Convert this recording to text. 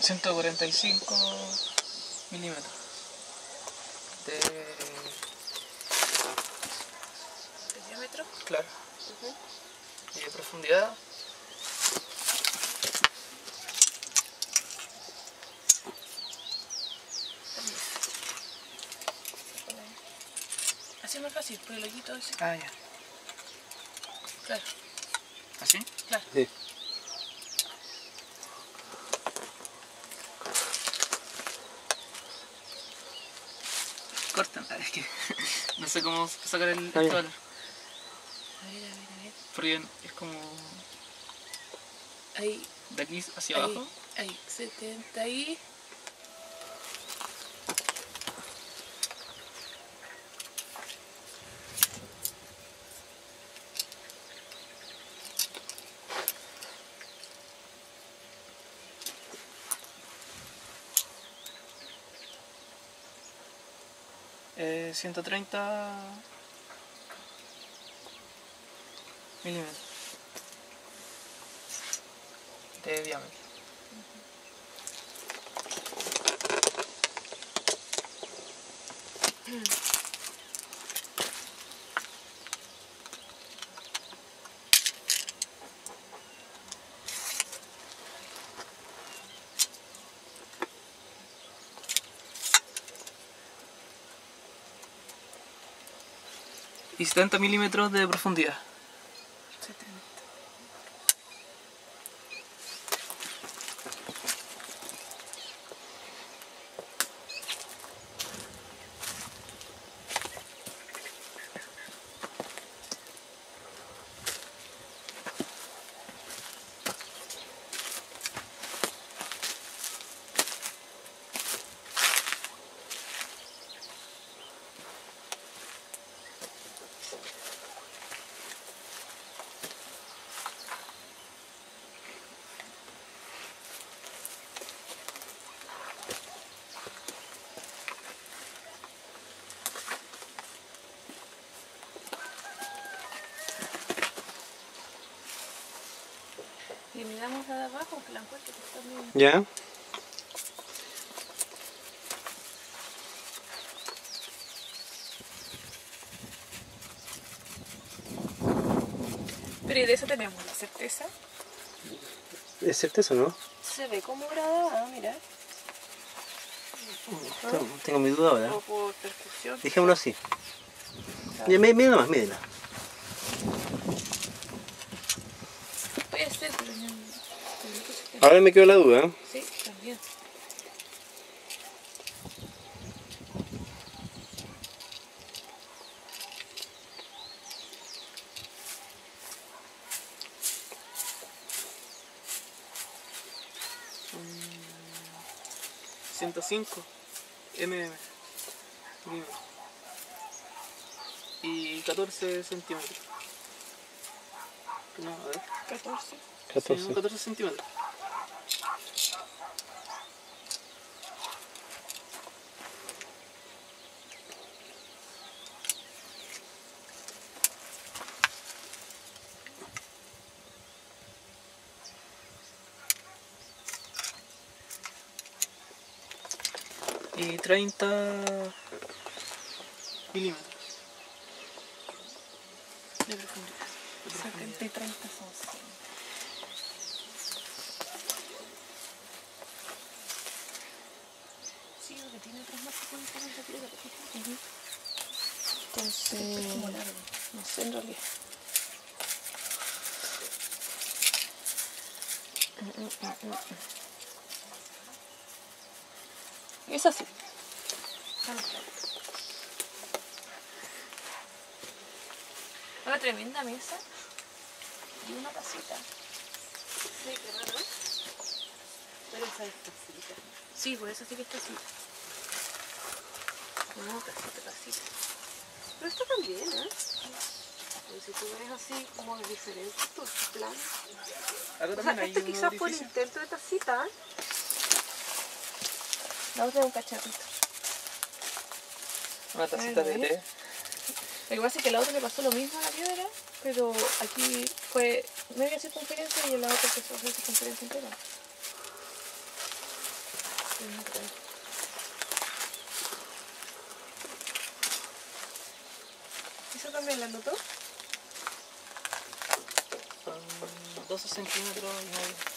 145 milímetros de diámetro. Claro. Y de profundidad. Así es más fácil, por el hoyito ese. Ah, ya. Claro. ¿Así? Claro. Sí. Cortan, es que no sé cómo sacar el Ah, ya. valor. A ver. Porque es como Ahí, de aquí hacia abajo. ahí, 70 y... Eh, 130 milímetros de diámetro. Y 70 milímetros de profundidad. 70. Y miramos la de abajo, que la encuentro que está muy... ¿Ya? Pero ¿y de eso tenemos la certeza? ¿Es certeza, no? Se ve como gradada, mira. Tengo mi duda ahora. O por percusión. Dejémoslo así. Ya, mide nomás, mídela. Puede ser, pero no... Ahora me quedó la duda. Sí, también. Son 105 mm y 14 centímetros. No, a ver. 14. Sí, 14. 14 centímetros. Y 30 milímetros de profundidad. 70 y 30 son 100. Sí, porque tiene otras más que en la piedra. Entonces, es como largo. No sé en realidad. Es así. Una tremenda mesa y una tacita. Sí, qué raro. Pero esa es tacita. Sí, por eso sí que es tacita. No, tacita. Pero esta también, ¿eh? Pero si tú ves así como de diferentes tus planos. Acá O también sea, hay este un quizás por el orificio. intento de tacita. La otra es un cacharrito. Una tacita de té. Lo que pasa es que a la otra le pasó lo mismo a la piedra, pero aquí fue media circunferencia y en la otra empezó a hacer circunferencia entera. ¿Eso también la notó? Son 12 centímetros y medio.